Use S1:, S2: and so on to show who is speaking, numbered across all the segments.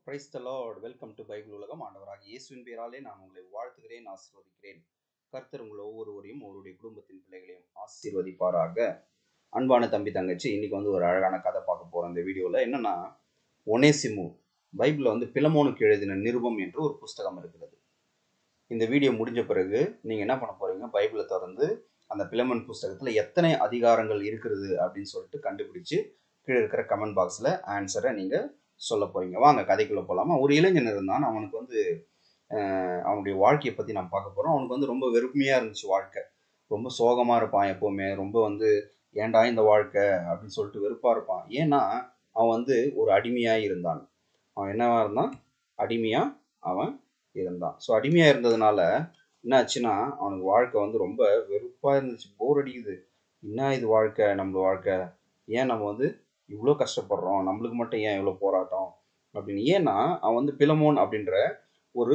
S1: Praise the Lord. Welcome to Bible ulagam. ஆண்டவராகிய இயேசுவின் பெயராலே நான் உங்களை வாழ்த்துகிறேன், ஆசீர்வதிக்கிறேன். கர்த்தர் உங்கள் ஒவ்வொருவரையும் அவருடைய குடும்பத்தின் பிள்ளைகளையும் ஆசீர்வதிப்பாராக. அன்பான தம்பி தங்கச்சி, இன்னைக்கு ஒரு அழகான கதை பார்க்க போறோம். இந்த வீடியோவில் என்னன்னா, ஒனேசிமு பைபிளில் பிலமோனுக்கு எழுதின நிருபம் என்று ஒரு புஸ்தகம் இருக்கிறது. இந்த வீடியோ முடிஞ்ச பிறகு நீங்கள் என்ன பண்ண போறீங்க, பைபிளை திறந்து அந்த பிலமோன் புஸ்தகத்தில் எத்தனை அதிகாரங்கள் இருக்கிறது அப்படின்னு சொல்லிட்டு கண்டுபிடிச்சு கீழே இருக்கிற கமெண்ட் பாக்ஸில் ஆன்சரை நீங்கள் சொல்ல போறீங்க. வாங்க கதைக்குள்ள போலாமா. ஒரு இளைஞன் இருந்தான். அவனுக்கு அவனுடைய வாழ்க்கையை பத்தி நாம் பார்க்க போறோம். அவனுக்கு ரொம்ப வெறுமையா இருந்துச்சு வாழ்க்கை. ரொம்ப சோகமா இருப்பான் எப்பவுமே. ரொம்ப ஏன்டா இந்த வாழ்க்கை அப்படின்னு சொல்லிட்டு வெறுப்பா இருப்பான். ஏன்னா அவன் ஒரு அடிமையா இருந்தான். அவன் என்னவா இருந்தான்? அடிமையா அவன் இருந்தான். ஸோ அடிமையா இருந்ததுனால என்ன ஆச்சுன்னா, அவனுக்கு வாழ்க்கை ரொம்ப வெறுப்பா இருந்துச்சு. போர் அடிக்குது. என்ன இது வாழ்க்கை, நம்ம வாழ்க்கை ஏன் நம்ம இவ்வளோ கஷ்டப்படுறோம், நம்மளுக்கு மட்டும் ஏன் இவ்வளோ போராட்டம் அப்படின்னு. ஏன்னா அவன் பிலமோன் அப்படின்ற ஒரு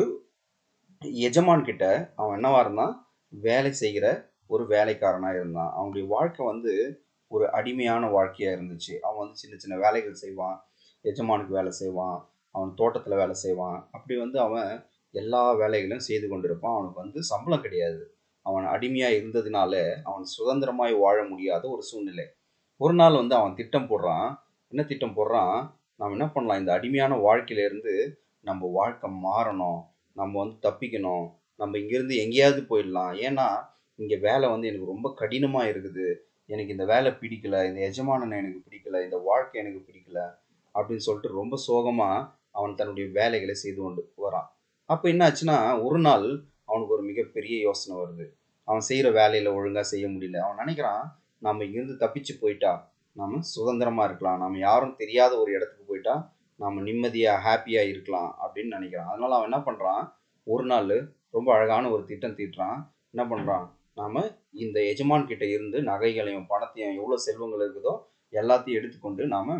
S1: எஜமான் கிட்ட அவன் என்னவா இருந்தான், வேலை செய்கிற ஒரு வேலைக்காரனா இருந்தான். அவனுடைய வாழ்க்கை ஒரு அடிமையான வாழ்க்கையா இருந்துச்சு. அவன் சின்ன சின்ன வேலைகள் செய்வான், எஜமானுக்கு வேலை செய்வான், அவன் தோட்டத்துல வேலை செய்வான். அப்படி அவன் எல்லா வேலைகளையும் செய்து கொண்டிருப்பான். அவனுக்கு சம்பளம் கிடையாது. அவன் அடிமையா இருந்ததுனால அவன் சுதந்திரமாய் வாழ முடியாத ஒரு சூழ்நிலை. ஒரு நாள் அவன் திட்டம் போடுறான். என்ன திட்டம் போடுறான்? நம்ம என்ன பண்ணலாம், இந்த அடிமையான வாழ்க்கையிலேருந்து நம்ம வாழ்க்கை மாறணும், நம்ம தப்பிக்கணும், நம்ம இங்கேருந்து எங்கேயாவது போயிடலாம். ஏன்னா இங்கே வேலை எனக்கு ரொம்ப கடினமாக இருக்குது, எனக்கு இந்த வேலை பிடிக்கல, இந்த எஜமானனை எனக்கு பிடிக்கல, இந்த வாழ்க்கை எனக்கு பிடிக்கல அப்படின்னு சொல்லிட்டு ரொம்ப சோகமாக அவன் தன்னுடைய வேலைகளை செய்து கொண்டு வரான். அப்போ என்ன ஆச்சுன்னா, ஒரு நாள் அவனுக்கு ஒரு மிகப்பெரிய யோசனை வருது. அவன் செய்கிற வேலையில் ஒழுங்காக செய்ய முடியல. அவன் நினைக்கிறான், நம்ம இங்கிருந்து தப்பிச்சு போயிட்டா நாம சுதந்திரமா இருக்கலாம், நாம யாரும் தெரியாத ஒரு இடத்துக்கு போயிட்டா நாம நிம்மதியா ஹாப்பியா இருக்கலாம் அப்படின்னு நினைக்கிறான். அதனால அவன் என்ன பண்றான், ஒரு நாள் ரொம்ப அழகான ஒரு திட்டம் தீட்டுறான். என்ன பண்றான், நாம இந்த எஜமான் கிட்ட இருந்து நகைகளையும் பணத்தையும் எவ்வளவு செல்வங்கள் இருக்குதோ எல்லாத்தையும் எடுத்துக்கொண்டு நாம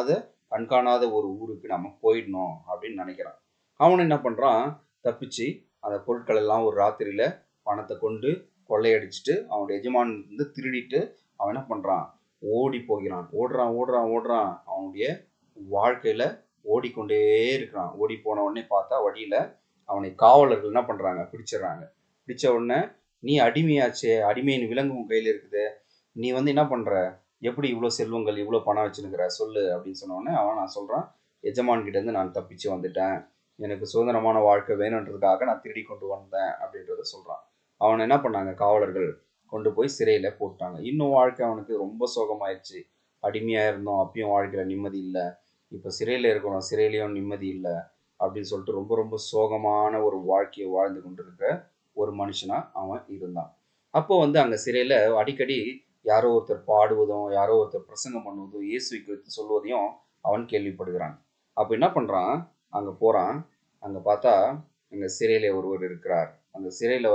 S1: கண்காணாத ஒரு ஊருக்கு நாம போயிடணும் அப்படின்னு நினைக்கிறான். அவன் என்ன பண்றான், தப்பிச்சு அந்த பொருட்கள் எல்லாம் ஒரு ராத்திரியில பணத்தை கொண்டு கொள்ளையடிச்சிட்டு அவனுடைய எஜமான் திருடிட்டு அவன் என்ன பண்றான், ஓடி போகிறான். ஓடுறான் ஓடுறான் ஓடுறான். அவனுடைய வாழ்க்கையில ஓடிக்கொண்டே இருக்கிறான். ஓடி போன உடனே பார்த்தா வழியில அவனை காவலர்கள் என்ன பண்றாங்க, பிடிச்சிடறாங்க. பிடிச்ச உடனே, நீ அடிமையாச்சே, அடிமையின் விலங்கு உன் கையில இருக்குது, நீ என்ன பண்ற, எப்படி இவ்வளவு செல்வங்கள் இவ்வளவு பணம் வச்சுருக்கிற சொல்லு அப்படின்னு சொன்ன உடனே நான் சொல்றான், எஜமான் கிட்ட இருந்து நான் தப்பிச்சு வந்துட்டேன், எனக்கு சுதந்திரமான வாழ்க்கை வேணுன்றதுக்காக நான் திருடி கொண்டு வந்தேன் அப்படின்றத சொல்றான். அவனை என்ன பண்ணாங்க, காவலர்கள் கொண்டு போய் சிறையில போட்டாங்க. இன்னும் வாழ்க்கை அவனுக்கு ரொம்ப சோகமாயிடுச்சு. அடிமையா இருந்தோம், அப்பயும் வாழ்க்கையில நிம்மதி இல்லை, இப்ப சிறையில இருக்கணும், சிறையிலையும் நிம்மதி இல்லை அப்படின்னு சொல்லிட்டு ரொம்ப ரொம்ப சோகமான ஒரு வாழ்க்கையை வாழ்ந்து கொண்டிருக்க ஒரு மனுஷனா அவன் இருந்தான். அப்போ அங்க சிறையில அடிக்கடி யாரோ ஒருத்தர் பாடுவதும் யாரோ ஒருத்தர் பிரசங்கம் பண்ணுவதும் இயேசுவை குறித்து சொல்வதையும் அவன் கேள்விப்படுகிறான். அப்ப என்ன பண்றான், அங்க போறான். அங்க பார்த்தா அங்க சிறையில ஒருவர் இருக்கிறார். அந்த சிறையில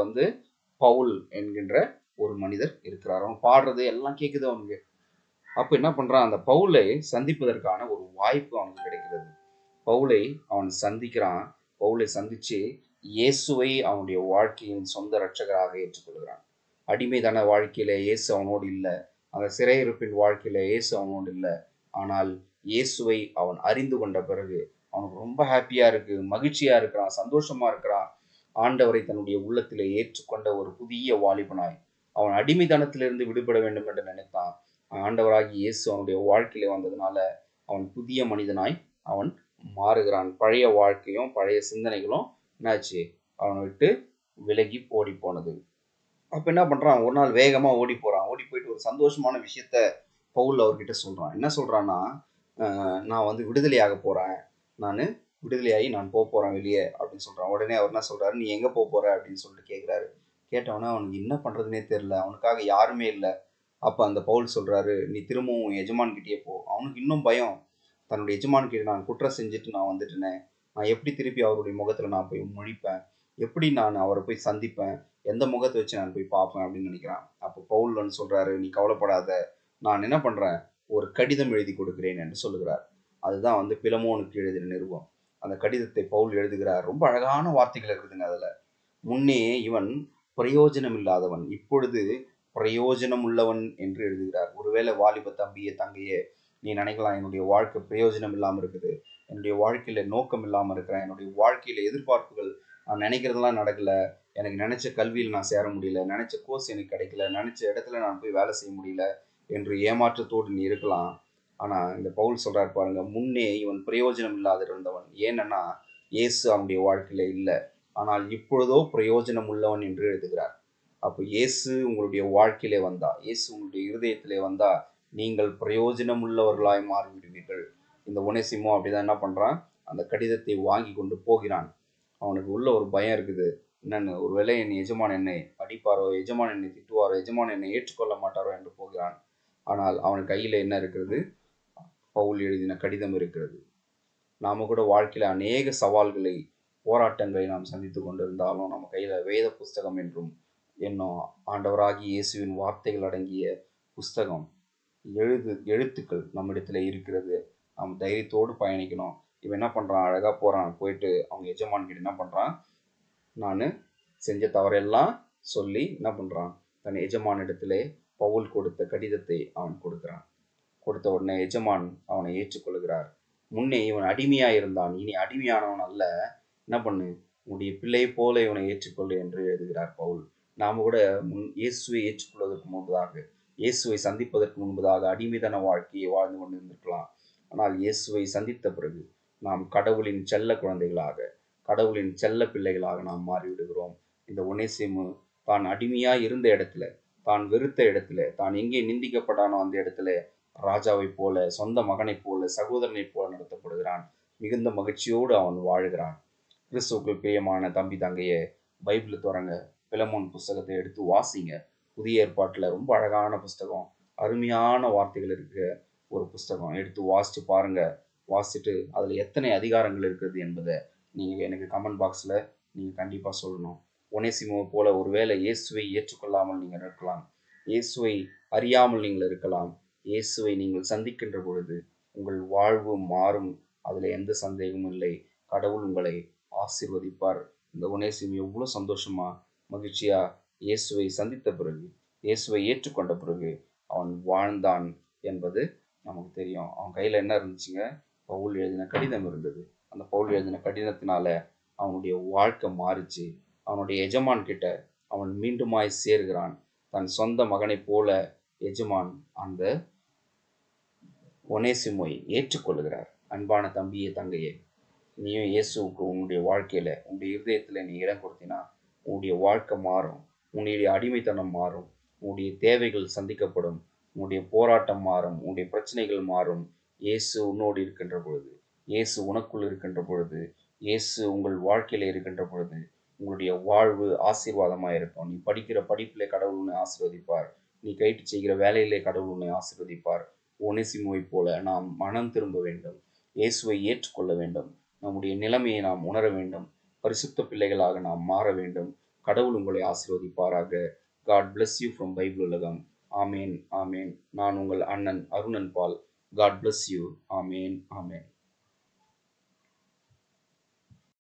S1: பவுல் என்கின்ற ஒரு மனிதர் இருக்கிறார். அவன் பாடுறது எல்லாம் கேட்குது அவனுக்கு. அப்ப என்ன பண்றான், அந்த பவுலை சந்திப்பதற்கான ஒரு வாய்ப்பு அவனுக்கு கிடைக்கிறது. பவுலை அவன் சந்திக்கிறான். பவுலை சந்திச்சு இயேசுவை அவனுடைய வாழ்க்கையின் சொந்த இரட்சகராக ஏற்றுக்கொள்கிறான். அடிமைதான வாழ்க்கையில இயேசு அவனோடு இல்லை, அந்த சிறையிருப்பின் வாழ்க்கையில இயேசு அவனோடு இல்லை. ஆனால் இயேசுவை அவன் அறிந்து கொண்ட பிறகு அவனுக்கு ரொம்ப ஹாப்பியா இருக்கு, மகிழ்ச்சியா இருக்கிறான், சந்தோஷமா இருக்கிறான். ஆண்டவரை தன்னுடைய உள்ளத்திலே ஏற்றுக்கொண்ட ஒரு புதிய வாலிபனாய் அவன் அடிமைத்தனத்திலிருந்து விடுபட வேண்டும் என்று நினைத்தான். ஆண்டவராகி இயேசு அவனுடைய வாழ்க்கையிலே வந்ததுனால அவன் புதிய மனிதனாய் அவன் மாறுகிறான். பழைய வாழ்க்கையும் பழைய சிந்தனைகளும் என்னாச்சு, அவனை விட்டு விலகி ஓடி போனது. அப்ப என்ன பண்றான், ஒரு நாள் வேகமா ஓடி போறான். ஓடி போயிட்டு ஒரு சந்தோஷமான விஷயத்த பவுல் அவர்கிட்ட சொல்றான். என்ன சொல்றான்னா, நான் விடுதலையாக போறேன், நான் விடுதலையாகி நான் போறேன் வெளியே அப்படின்னு சொல்றான். உடனே அவர் என்ன சொல்றாரு, நீ எங்க போற அப்படின்னு சொல்லிட்டு கேட்கிறாரு. கேட்டவனா அவனுக்கு என்ன பண்றதுனே தெரியல, அவனுக்காக யாருமே இல்லை. அப்ப அந்த பவுல் சொல்றாரு, நீ திரும்பவும் எஜமான் கிட்டே போ. அவனுக்கு இன்னும் பயம், தன்னுடைய எஜமான் கிட்ட நான் குற்றம் செஞ்சுட்டு நான் வந்துட்டேனே, நான் எப்படி திருப்பி அவருடைய முகத்துல நான் போய் முழிப்பேன், எப்படி நான் அவரை போய் சந்திப்பேன், எந்த முகத்தை வச்சு நான் போய் பார்ப்பேன் அப்படின்னு நினைக்கிறான். அப்போ பவுல் சொல்றாரு, நீ கவலைப்படாத, நான் என்ன பண்றேன், ஒரு கடிதம் எழுதி கொடுக்கிறேன் என்று சொல்லுகிறார். அதுதான் பிலமோனுக்கு எழுதின நிருபம். அந்த கடிதத்தை பவுல் எழுதுகிறார். ரொம்ப அழகான வார்த்தைகள் இருக்குதுங்க அதுல. முன்னே இவன் பிரயோஜனம் இல்லாதவன், இப்பொழுது பிரயோஜனம் உள்ளவன் என்று எழுதுகிறார். ஒருவேளை வாலிப தம்பியே தங்கையே, நீ நினைக்கலாம், என்னுடைய வாழ்க்கை பிரயோஜனம் இல்லாமல் இருக்குது, என்னுடைய வாழ்க்கையில நோக்கம் இல்லாமல் இருக்கிறேன், என்னுடைய வாழ்க்கையில எதிர்பார்ப்புகள் நான் நினைக்கிறதெல்லாம் நடக்கல, எனக்கு நினைச்ச கல்வியில் நான் சேர முடியல, நினைச்ச கோர்ஸ் எனக்கு கிடைக்கல, நினைச்ச இடத்துல நான் போய் வேலை செய்ய முடியல என்று ஏமாற்றத்தோடு நீ இருக்கலாம். ஆனா இந்த பவுல் சொல்றாரு பாருங்க, முன்னே இவன் பிரயோஜனம் இல்லாத இருந்தவன். ஏன்னா இயேசு அவனுடைய வாழ்க்கையில இல்லை, ஆனால் இப்பொழுதோ பிரயோஜனம் உள்ளவன் என்று எழுதுகிறார். அப்போ இயேசு உங்களுடைய வாழ்க்கையிலே வந்தா, இயேசு உங்களுடைய இருதயத்திலே வந்தா நீங்கள் பிரயோஜனம் உள்ளவர்களாய் மாறிவிடுவீர்கள். இந்த ஒனேசிமோ அப்படிதான் என்ன பண்றான், அந்த கடிதத்தை வாங்கி கொண்டு போகிறான். அவனுக்கு உள்ள ஒரு பயம் இருக்குது. என்னன்னு, ஒருவேளை என் எஜமான் என்னை அடிப்பாரோ, எஜமான் என்னை திட்டுவாரோ, எஜமான் என்னை ஏற்றுக்கொள்ள மாட்டாரோ என்று போகிறான். ஆனால் அவன் கையில என்ன இருக்கிறது, பவுல் எழுதின கடிதம் இருக்கிறது. நாம கூட வாழ்க்கையில அநேக சவால்களை, போராட்டங்களை நாம் சந்தித்து கொண்டிருந்தாலும் நம்ம கையில வேத புஸ்தகம் என்றும் என்னும் ஆண்டவராகிய இயேசுவின் வார்த்தைகள் அடங்கிய புஸ்தகம், எழுத்துக்கள் நம்மிடத்துல இருக்கிறது. நாம் தைரியத்தோடு பயணிக்கணும். இவன் என்ன பண்றான், அழகா போறான், போயிட்டு அவங்க எஜமான் கிட்ட என்ன பண்றான், நான் செஞ்ச தவறெல்லாம் சொல்லி என்ன பண்றான், தன் எஜமான இடத்திலே பவுல் கொடுத்த கடிதத்தை அவன் கொடுக்கிறான். கொடுத்த உடனே எஜமான் அவனை ஏற்றுக்கொள்கிறார். முன்னே இவன் அடிமையா இருந்தான், இனி அடிமையானவன் அல்ல, என்ன பண்ணு, உன்னுடைய பிள்ளை போல இவனை ஏற்றுக்கொள்ளு என்று எழுதுகிறார் பவுல். நாம கூட இயேசுவை ஏற்றுக்கொள்வதற்கு முன்பதாக, இயேசுவை சந்திப்பதற்கு முன்பதாக அடிமைதன வாழ்க்கையை வாழ்ந்து கொண்டிருந்திருக்கலாம். ஆனால் இயேசுவை சந்தித்த பிறகு நாம் கடவுளின் செல்ல குழந்தைகளாக, கடவுளின் செல்ல பிள்ளைகளாக நாம் மாறிவிடுகிறோம். இந்த ஒனேசிமு தான் அடிமையா இருந்த இடத்துல, தான் வெறுத்த இடத்துல, தான் எங்கே நிந்திக்கப்பட்டானோ அந்த இடத்துல ராஜாவை போல, சொந்த மகனை போல, சகோதரனை போல நடத்தப்படுகிறான். மிகுந்த மகிழ்ச்சியோடு அவன் வாழ்கிறான். கிறிஸ்துவுக்குள் பிரியமான தம்பி தங்கையே, பைபிள் தொடங்க, பிலமோன் புஸ்தகத்தை எடுத்து வாசிங்க. புதிய ஏற்பாட்டில் ரொம்ப அழகான புஸ்தகம், அருமையான வார்த்தைகள் இருக்க ஒரு புஸ்தகம். எடுத்து வாசித்து பாருங்க. வாசிச்சுட்டு அதில் எத்தனை அதிகாரங்கள் இருக்குது என்பதை நீங்கள் எனக்கு கமெண்ட் பாக்ஸில் நீங்கள் கண்டிப்பாக சொல்லணும். ஒனேசிமோவை போல ஒருவேளை இயேசுவை ஏற்றுக்கொள்ளாமல் நீங்கள் இருக்கலாம், இயேசுவை அறியாமல் நீங்கள் இருக்கலாம். இயேசுவை நீங்கள் சந்திக்கின்ற பொழுது உங்கள் வாழ்வு மாறும், அதில் எந்த சந்தேகமும் இல்லை. கடவுள் உங்களை ஆசீர்வதிப்பார். இந்த ஒனேசிமு எவ்வளோ சந்தோஷமா மகிழ்ச்சியா இயேசுவை சந்தித்த பிறகு, இயேசுவை ஏற்றுக்கொண்ட பிறகு அவன் வாழ்ந்தான் என்பது நமக்கு தெரியும். அவன் கையில் என்ன இருந்துச்சுங்க, பவுல் எழுதின கடிதம் இருந்தது. அந்த பவுல் எழுதின கடிதத்தினால அவனுடைய வாழ்க்கை மாறிச்சு. அவனுடைய எஜமான் கிட்ட அவன் மீண்டுமாய் சேர்கிறான். தன் சொந்த மகனை போல எஜமான் அந்த ஒனேசிமோவை ஏற்றுக்கொள்கிறார். அன்பான தம்பியே தங்கையே, நீயும் இயேசுவுக்கு உன்னுடைய வாழ்க்கையில, உன்னுடைய இருதயத்துல நீ இடம் கொடுத்தினா உன்னுடைய வாழ்க்கை மாறும், உன்னுடைய அடிமைத்தனம் மாறும், உன்னுடைய தேவைகள் சந்திக்கப்படும், உன்னுடைய போராட்டம் மாறும், உன்னுடைய பிரச்சனைகள் மாறும். இயேசு உன்னோடு இருக்கின்ற பொழுது, இயேசு உனக்குள் இருக்கின்ற பொழுது, இயேசு உங்கள் வாழ்க்கையில இருக்கின்ற பொழுது உங்களுடைய வாழ்வு ஆசீர்வாதமாக இருக்கும். நீ படிக்கிற படிப்பிலே கடவுள் உன்னை ஆசீர்வதிப்பார். நீ கைட்டு செய்கிற வேலையிலே கடவுள் உன்னை ஆசீர்வதிப்பார். ஒனேசிமோவை போல நாம் மனம் திரும்ப வேண்டும், இயேசுவை ஏற்றுக்கொள்ள வேண்டும், நம்முடைய நிலைமையை நாம் உணர வேண்டும், பரிசுத்த பிள்ளைகளாக நாம் மாற வேண்டும். கடவுள் உங்களை ஆசீர்வதிப்பாராக. God bless you from Bible உலகம். ஆமேன், ஆமேன். நான் உங்கள் அண்ணன் அருணன் பால். God bless you. Amen, amen.